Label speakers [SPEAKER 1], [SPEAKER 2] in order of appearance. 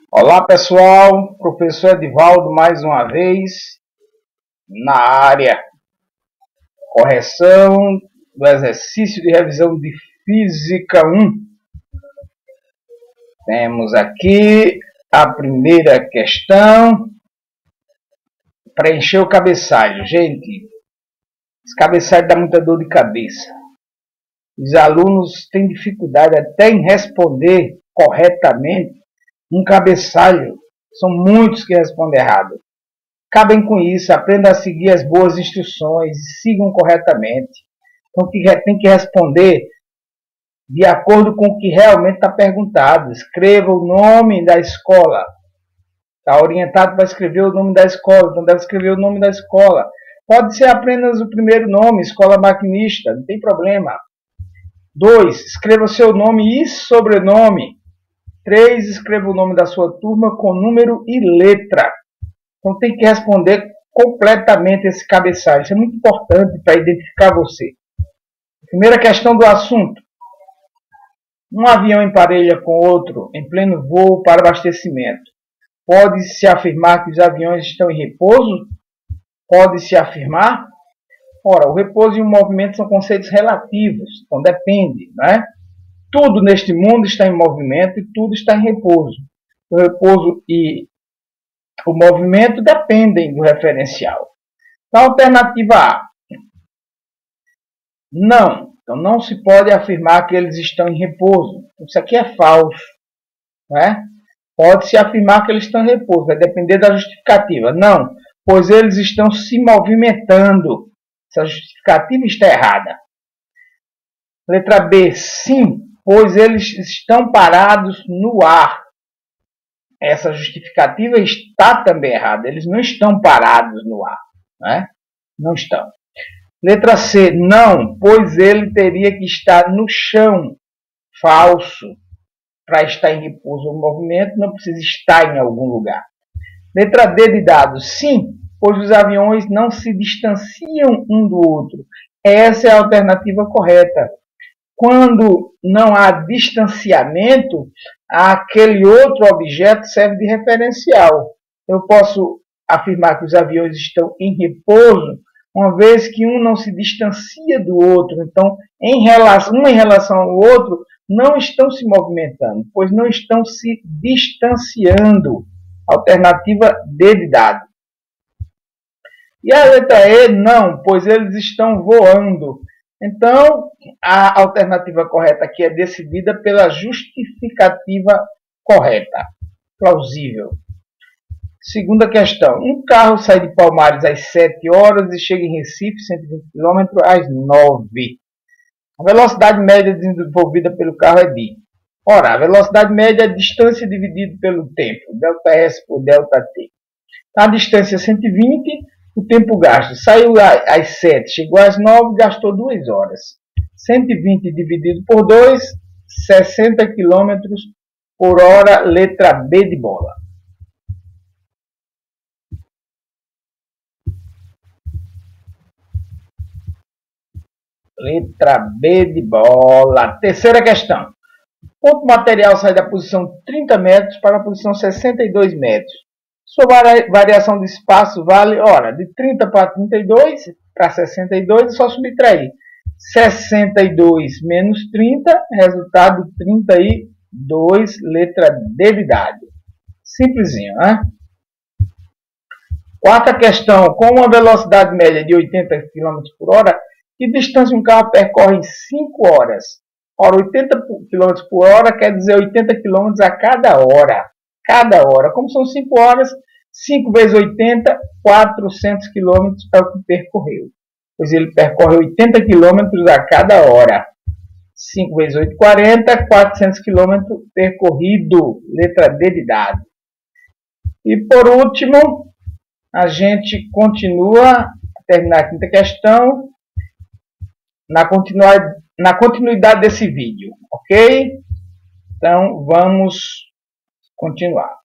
[SPEAKER 1] Olá pessoal, professor Edivaldo mais uma vez na área. Correção do exercício de revisão de Física 1. Temos aqui a primeira questão. Preencher o cabeçalho. Gente, esse cabeçalho dá muita dor de cabeça. Os alunos têm dificuldade até em responder corretamente um cabeçalho. São muitos que respondem errado. Acabem com isso, aprendam a seguir as boas instruções e sigam corretamente. Então, tem que responder de acordo com o que realmente está perguntado. Escreva o nome da escola. Está orientado para escrever o nome da escola, então deve escrever o nome da escola. Pode ser apenas o primeiro nome, escola maquinista, não tem problema. 2. Escreva seu nome e sobrenome. 3. Escreva o nome da sua turma com número e letra. Então tem que responder completamente esse cabeçalho. Isso é muito importante para identificar você. Primeira questão do assunto. Um avião emparelha com outro em pleno voo para abastecimento. Pode-se afirmar que os aviões estão em repouso? Pode-se afirmar? Ora, o repouso e o movimento são conceitos relativos. Então depende, né? Tudo neste mundo está em movimento e tudo está em repouso. O repouso e o movimento dependem do referencial. Na alternativa A, não. Então não se pode afirmar que eles estão em repouso. Isso aqui é falso, né? Pode-se afirmar que eles estão em repouso, vai depender da justificativa. Não, pois eles estão se movimentando. Essa justificativa está errada. Letra B, sim, pois eles estão parados no ar. Essa justificativa está também errada. Eles não estão parados no ar, né? Não estão. Letra C, não, pois ele teria que estar no chão. Falso. Para estar em repouso ou movimento, não precisa estar em algum lugar. Letra D de dado, sim, pois os aviões não se distanciam um do outro. Essa é a alternativa correta. Quando não há distanciamento, aquele outro objeto serve de referencial. Eu posso afirmar que os aviões estão em repouso, uma vez que um não se distancia do outro. Então, um em relação ao outro, não estão se movimentando, pois não estão se distanciando. Alternativa D de dado. E a letra E, não, pois eles estão voando. Então, a alternativa correta aqui é decidida pela justificativa correta, plausível. Segunda questão. Um carro sai de Palmares às 7 horas e chega em Recife, 120 km, às 9. A velocidade média desenvolvida pelo carro é de... Ora, a velocidade média é a distância dividida pelo tempo, ΔS por ΔT. A distância é 120, o tempo gasto. Saiu às 7, chegou às 9, gastou 2 horas. 120 dividido por 2, 60 km por hora, letra B de bola. Letra B de bola. Terceira questão. O ponto material sai da posição 30 metros para a posição 62 metros. Sua variação de espaço vale, ora, de 30 para 32 para 62, é só subtrair. 62 menos 30, resultado 32, letra D de dado. Simplesinho, né? Quarta questão. Com uma velocidade média de 80 km por hora, que distância um carro percorre em 5 horas? Ora, 80 km por hora quer dizer 80 km a cada hora. Cada hora. Como são 5 horas, 5 vezes 80, 400 km é o que percorreu. Pois ele percorre 80 km a cada hora. 5 vezes 8, 40, 400 km percorrido. Letra D de dado. E por último, a gente continua, a terminar a quinta questão, na continuidade desse vídeo, ok? Então, vamos continuar.